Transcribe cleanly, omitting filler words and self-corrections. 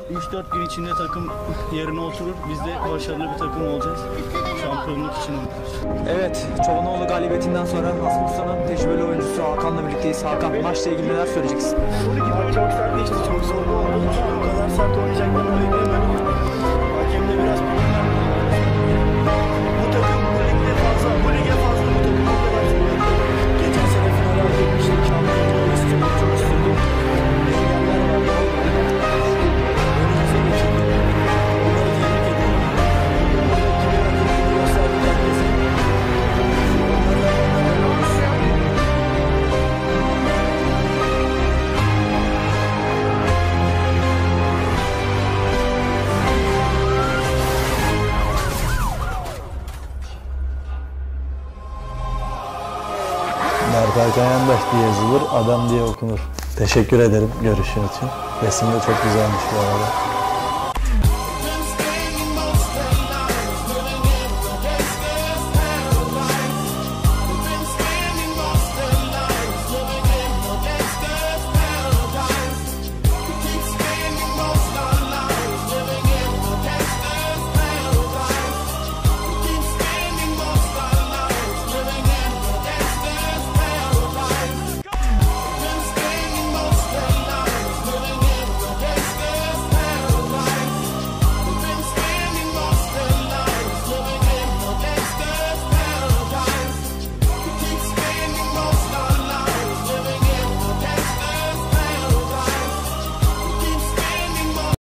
3-4 gün içinde takım yerine oturur. Biz de başarılı bir takım olacağız. Şampiyonluk için umutluyuz. Evet, Çobanoğlu galibiyetinden sonra Asmusa'nın tecrübeli oyuncusu Hakan'la birlikteyiz. Hakan, maçla ilgili neler söyleyeceksin? Çok sert geçti, çok zorlu oldu. O kadar sert oynayacaklarını beklemedim. Hakem de biraz bu takım bu lige fazla bu takım bu kadar zorlu. Geçen sene finale hak etmiştik. Şampiyonluğu istiyorduk, çok istiyorduk. Engeller var. Önümüze geçildi. Onları tebrik ediyorum. Burada kimin hakkını gösterdik herkese. Mert Hakan Yandaş diye yazılır, adam diye okunur. Teşekkür ederim görüşün için. Resim de çok güzelmiş bu arada.